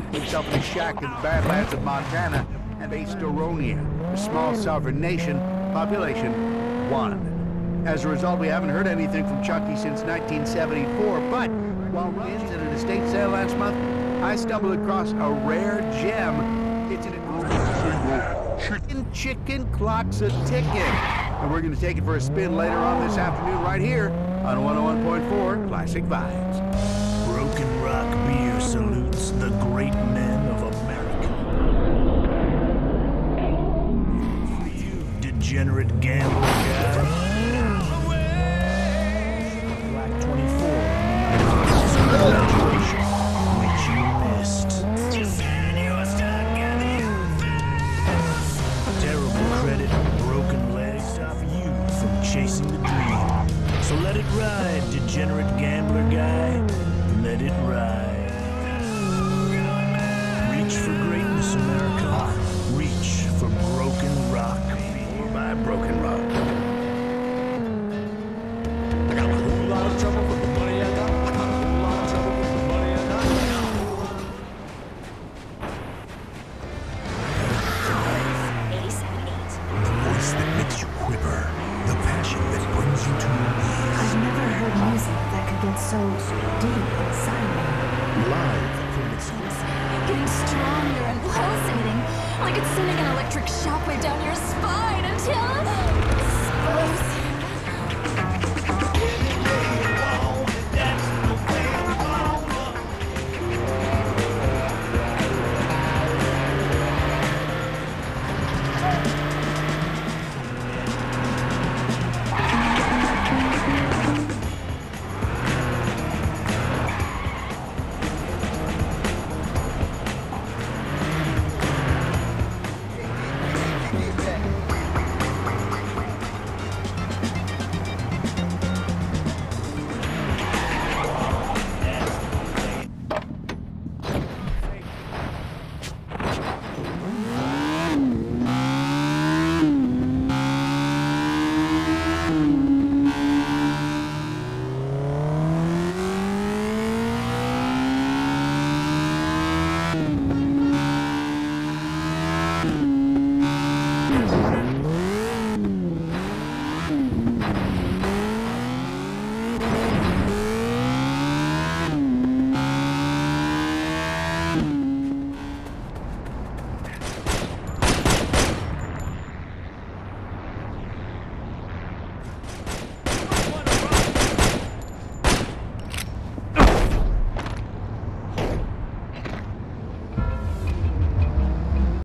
himself in a shack in the Badlands of Montana and based Oronia, a small sovereign nation, population 1. As a result, we haven't heard anything from Chucky since 1974, but while Ryan's at an estate sale last month, I stumbled across a rare gem. It's an chicken clocks a ticking. And we're going to take it for a spin later on this afternoon right here on 101.4 Classic Vibes. Broken Rock Beer salutes the great men of America. For you, degenerate gambler guy. Black 24 graduation, which you missed. Terrible credit, broken legs stop you from chasing the dream. So let it ride, degenerate gambler guy. Let it ride. Reach for greatness, America. Reach for Broken Rock. By Broken Rock. I got a whole lot of trouble with the money I got. I got a whole lot of trouble with the money I got. The voice that makes you quiver. The passion that brings you to your knees. I've never heard music that could get so deep inside me. Live from its Getting stronger and pulsating, like it's sending an electric shockwave down your spine until